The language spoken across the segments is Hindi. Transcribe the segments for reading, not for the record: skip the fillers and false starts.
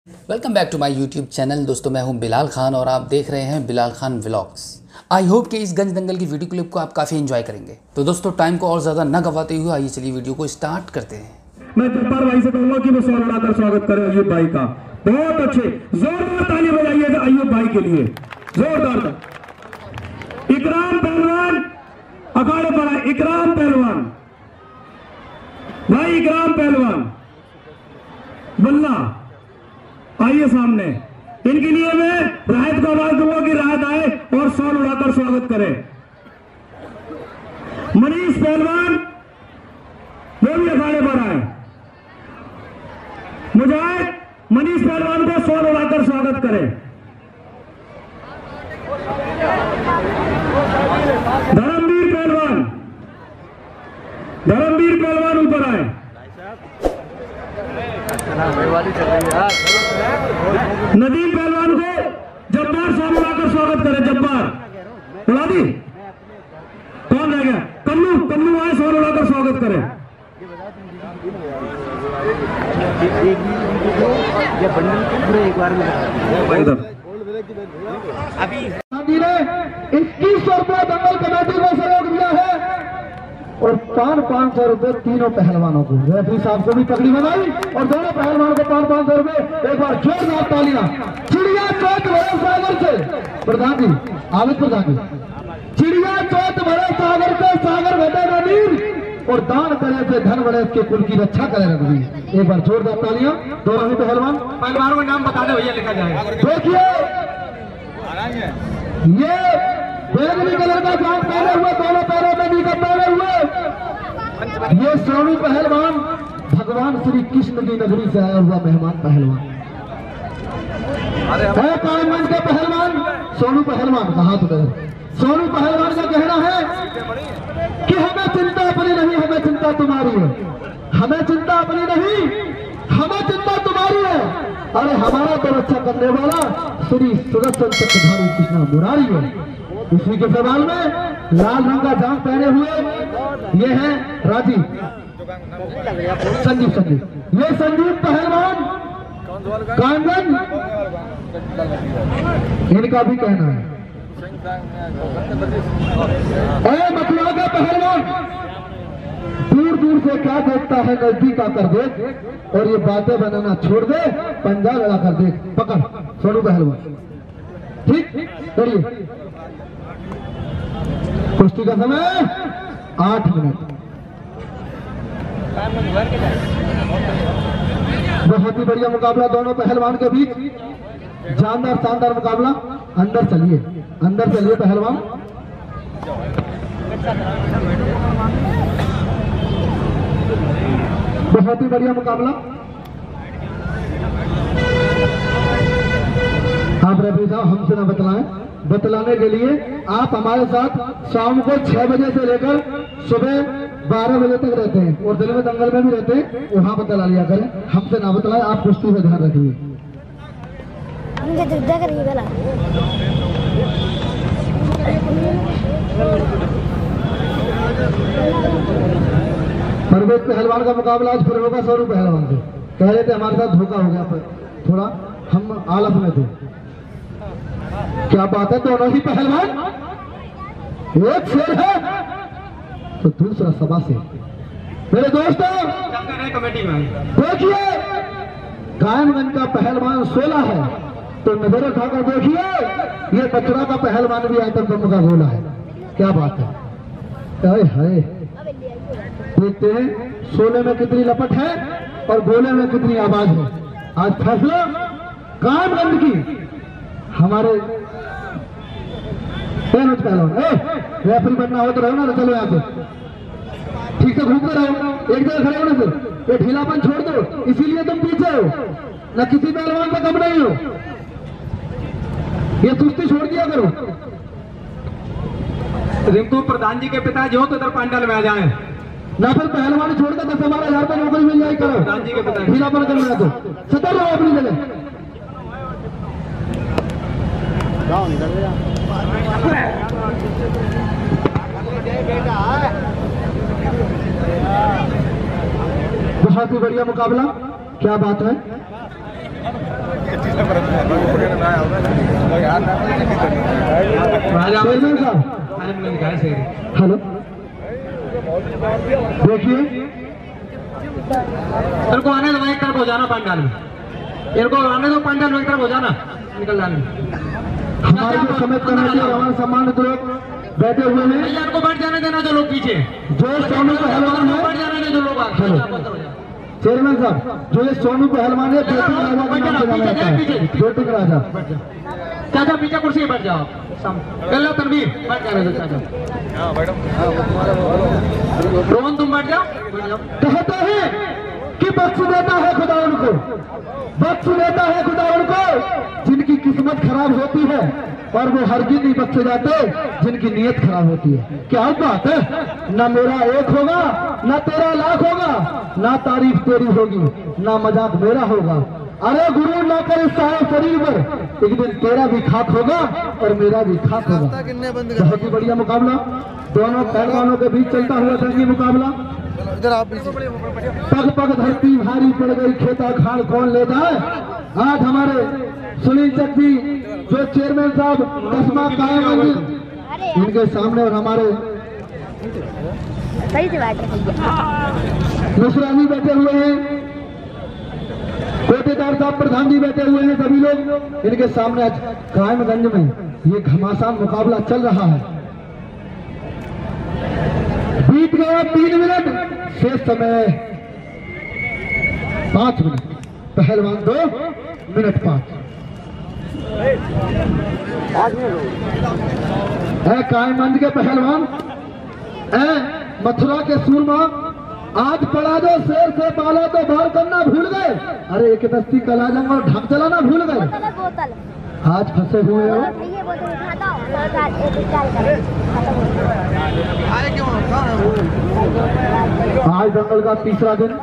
Welcome back to my YouTube channel. दोस्तों मैं हूं बिलाल खान और आप देख रहे हैं Bilal Khan vlogs. I hope कि इस गंज दंगल की वीडियो क्लिप को आप काफ़ी एंजॉय करेंगे। तो दोस्तों टाइम को और ज़्यादा न गवाते हुए आइए चलिए वीडियो को स्टार्ट करते हैं। मैं जब्बार भाई से कहूंगा कि वो सवाल उड़ाकर स्वागत करें अय्यूब भाई का। बहुत अच्छे जोरदार ताली बजाइएगा अय्यूब भाई के लिए, जोरदार। इकराम पहलवान अखाड़े पर आए। इकराम पहलवान भाई, इकराम पहलवान बल्ला आइए सामने। इनके लिए मैं राहत को आवाज दूंगा कि राहत आए और सवाल उड़ाकर स्वागत करें। मनीष पहलवान वो भी अखाड़े पर आए। मुजाहिद मनीष पहलवान को सवाल उड़ाकर स्वागत करें। धर्मवीर पहलवान ऊपर आए। नदीम पहलवान को जब्बार सवाल उड़ाकर स्वागत करें। जब्बार उड़ा दी। कौन रह गया? कन्नू आए, सवाल उड़ाकर स्वागत करें। अभी 2100 रुपये दंगल कमेटी को सहयोग दिया है और 500 रुपये तीनों पहलवानों को। रेफरी साहब को भी पगड़ी बनाई और दोनों पहलवानों को 500 रुपये। एक बार जोरदार तालियां। चिड़िया चौथ भरे सागर से प्रधान जी, आमिद प्रधान जी, चिड़िया चौथ भरे सागर से सागर घटे नदीर और दान करे से धन बड़े के कुल की रक्षा करे रघुवीर। एक बार जोरदार तालियां। दोनों ही पहलवानों का नाम बता दे भैया, लिखा जाए। देखिए ये बैगनी कलर का जाम पहने हुए, दोनों पैरों में भी पहने हुए, ये सोनू पहलवान भगवान श्री कृष्ण की नगरी से आया हुआ मेहमान पहलवान है। कायमगंज के पहलवान सोनू पहलवान का हाथ उठाए। सोनू पहलवान का कहना है कि हमें चिंता अपनी नहीं, हमें चिंता तुम्हारी है। हमें चिंता अपनी नहीं, हमें चिंता तुम्हारी है। अरे हमारा तो रक्षा करने वाला श्री सुदर्शन चक्रधारी कृष्ण मुरारी है। उसी के सवाल में लाल रंग का जाम पहने हुए ये है राजीव संजीव। ये संजीव पहलवान कायमगंज, इनका भी कहना है। मथुरा का पहलवान दूर दूर से क्या देखता है, नजदीक आकर देख और ये बातें बनाना छोड़ दे, पंजा लड़ा कर देख। पकड़ सोनू पहलवान, ठीक करिए। कुश्ती का समय 8 मिनट। बहुत ही बढ़िया मुकाबला दोनों पहलवान के बीच, जानदार शानदार मुकाबला। अंदर चलिए पहलवान। बहुत ही बढ़िया मुकाबला। आप रेफरी साहब हमसे ना बतलाने के लिए आप हमारे साथ शाम को 6 बजे से लेकर सुबह 12 बजे तक रहते हैं और दिल में दंगल में भी रहते हैं। वहां बतला लिया करें, हमसे ना बतलाएं। आप कुश्ती पे ध्यान रखिए। परवेज पहलवान का मुकाबला आज फिर होगा सोनू पहलवान से। कह रहे थे हमारे साथ धोखा हो गया, पर थोड़ा हम आलस में थे। क्या बात है, दोनों ही पहलवान एक शेर है तो दूसरा सभा से। मेरे दोस्तों कमेटी में देखिए, कायमगंज का पहलवान 16 है तो नजर उठाकर देखिए, ये बचड़ा का पहलवान भी आइटम बम का गोला है। क्या बात है, देखते हैं सोले में कितनी लपट है और गोले में कितनी आवाज है। आज फैसला कायमगंज की हमारे पहलवान। रेफरी बनना हो तो रहो ना, चलो यहाँ से ठीक से घूमते रहो, एक जगह खड़े होने से। ये ढीलापन छोड़ दो, इसीलिए तुम पीछे हो, न किसी पहलवान का कम नहीं हो। ये सुस्ती छोड़ दिया करो। रिंकू प्रधान जी के पिताजी हो तो इधर पंडाल में आ जाएं, ना फिर पहलवान छोड़कर 10-12 हजार रुपये नौकरी मिल जाए करो। प्रधान जी के पिताजी ढीलापन करना तो सतर रहो अपनी जगह। बहुत ही बढ़िया मुकाबला, क्या बात है। हेलो देखिए तेरे को आने दो भाई, एक तरफ हो जाना पंडाल में, तेरे को आने दो पंडाल में, एक तरफ हो जाना, निकल जाने। हमारे जो समिति कमेटी और हमारे सम्मानित लोग बैठे हुए हैं, भैया को बैठ जाने देना जो लोग पीछे, जो सोनू पहलवान है, बैठ जाने दे जो लोग आगे। चेयरमैन साहब, जो ये सोनू पहलवान है, बेटिंग राजा के नाम से जाना जाता है, बेटिंग राजा। चाचा पीछे कुर्सी पे बैठ जाओ, गल्ला तनवीर बैठ जाने दो चाचा। रोहन तुम बैठ जाओ। कहते हैं कि बख्श देता है खुदा उनको, बख्श देता है खुदा उनको जिनकी किस्मत खराब होती है, और वो हरगिज़ नहीं बख्शे जाते जिनकी नीयत खराब होती है। क्या बात है, ना मेरा एक होगा, ना तेरा लाख होगा, ना तारीफ तेरी होगी, ना मजाक मेरा होगा। अरे गुरु ना कर इस सारे शरीर पर, एक दिन तेरा भी खाक होगा और मेरा भी खाक होगा। बहुत ही बढ़िया मुकाबला, दोनों पहलवानों के बीच चलता हुआ जंगी मुकाबला। पग पग धरती भारी पड़ गई, खेता खाड़ कौन ले जाए। आज हमारे सुनील चक जी जो चेयरमैन साहब कस्मा कायम, इनके सामने और हमारे मुसरानी बैठे हुए हैं, कोटेदार साहब प्रधान जी बैठे हुए हैं, सभी लोग इनके सामने आज कायमगंज में ये घमासान मुकाबला चल रहा है। बीत गया 3 मिनट, शेष समय 5 मिनट, पहलवान 2 मिनट 5। कायमगंज के पहलवान, मथुरा के सूरमा, आज पड़ा दो शेर से पाला तो बाहर करना भूल गए। अरे एक दस्ती कलाजंग और ढक चलाना भूल गए। आज फंसे हुए हो। आज दंगल का तीसरा दिन,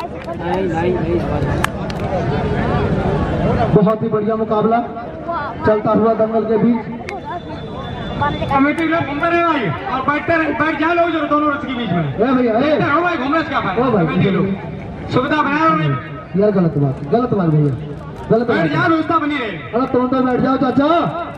बहुत ही बढ़िया मुकाबला चलता हुआ दंगल के बीच। कमेटी लोग घूम रहे भाई, और बैठ जाए लोग जो दोनों रथ के बीच में। भैया हो भाई, घूमने से क्या फायदा? ओ भाई, कमेटी लोग सुविधा बना रहे हैं यार, गलत बात भैया, गलत बैठ बात। जाओ, व्यवस्था बनी रहे। अरे तुम तो बैठ जाओ चाचा।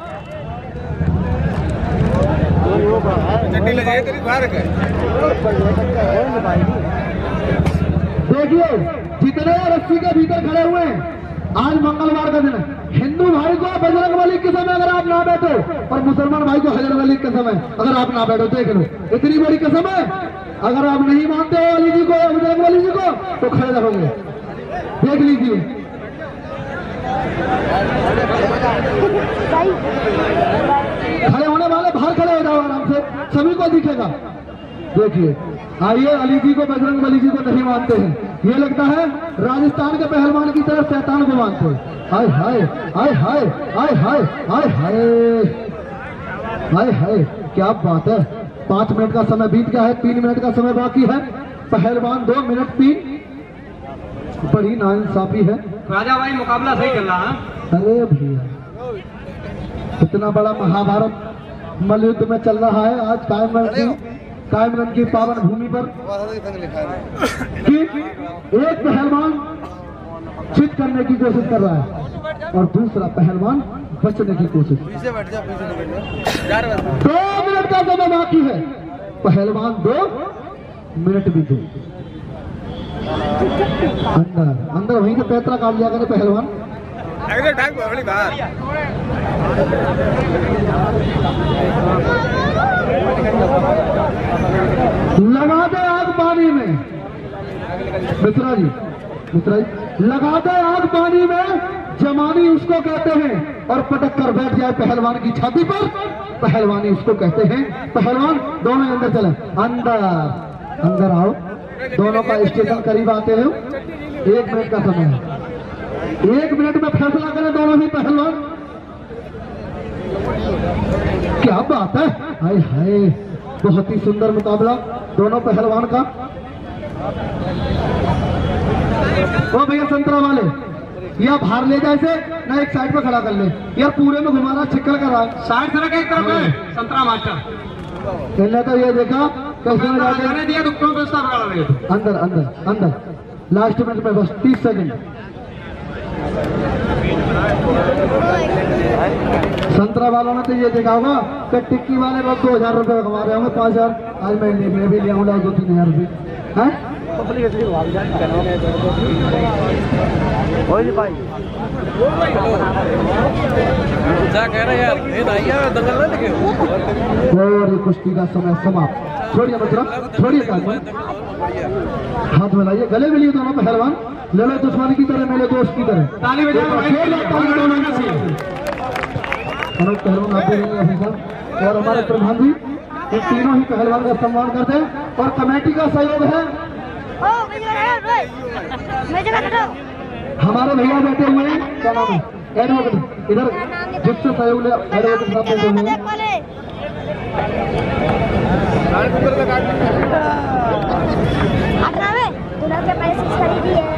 देखिए जितने रस्सी के भीतर खड़े हुए हैं, आज मंगलवार का दिन है। हिंदू भाई को बजरंग बली के समय अगर आप ना बैठो, और मुसलमान भाई को हजरत अली के समय अगर आप ना बैठो, देख लो इतनी बड़ी कसम है। अगर आप नहीं मानते हो अली जी को, बजरंग बली जी को, तो खड़े रहोगे, देख लीजिए। खड़े होने वाले बाहर खड़े हो जाओ आराम से, सभी को दिखेगा। देखिए आइए, अली जी को बजरंग बली जी को नहीं मानते हैं, ये लगता है राजस्थान के पहलवान की तरफ शैतान को मानते हैं। हाय हाय हाय हाय हाय हाय हाय हाय हाय हाय, क्या बात है। 5 मिनट का समय बीत गया है, 3 मिनट का समय बाकी है। पहलवान 2 मिनट 3, बड़ी नाइंसाफी है। राजा भाई मुकाबला सही चल रहा है। अरे भैया, इतना बड़ा महाभारत मल्लयुद्ध में चल रहा है आज कायमगंज की पावन भूमि पर, कि एक पहलवान चित करने की कोशिश कर रहा है और दूसरा पहलवान बचने की कोशिश। 2 मिनट का समय बाकी है, पहलवान 2 मिनट भी 2। अंदर वहीं से पैतरा काट लिया करे पहलवान। लगा दे आग पानी में, मित्रा जी लगा दे आग पानी में, जमानी उसको कहते हैं, और पटक कर बैठ जाए पहलवान की छाती पर, पहलवानी उसको कहते हैं। पहलवान दोनों अंदर चले, अंदर आओ, दोनों का स्टेशन करीब आते हैं। 1 मिनट का समय है, 1 मिनट में फैसला करें दोनों ही पहलवान। क्या बात है, हाय हाय, बहुत ही सुंदर मुकाबला दोनों पहलवान का। ओ भैया संतरा वाले, या बाहर ले जाए से ना, एक साइड पे खड़ा कर ले यार, पूरे में घुमा रहा, छिक्कर कर रहा। साइड सड़क एक तरफ है, संतरा मास्टर खेलने तो ये देखा कैसे में जाके दिया, तो क्यों व्यवस्था बना रहे हो? अंदर अंदर अंदर, लास्ट मिनट में बस 30 सेकंड। संतरा वालों ने तो ये देखा होगा कि टिक्की वाले लोग 2000 रुपये कमा रहे होंगे, 5000। आज मैं भी लिया हूँ 2-3 हजार रुपये हैं। और ये कुश्ती का समय समाप्त। छोड़िए मतलब, छोड़िए हाथ मिलाइए, गले मिलिए दोनों पहलवान, ले लो दुश्मन की तरह, मेरे दोस्त की तरह। ताली बजाओ भाई, पहलवान आप भी नहीं साहब और हमारे प्रधान जी, ये तीनों ही पहलवान का सम्मान करते हैं और कमेटी का सहयोग है। हमारे भैया बैठे हुए हैं, क्या नाम है, एडवोकेट, इधर जिससे सहयोग ले एडवोकेट साहब बैठे हुए हैं। पैसे खरीदी है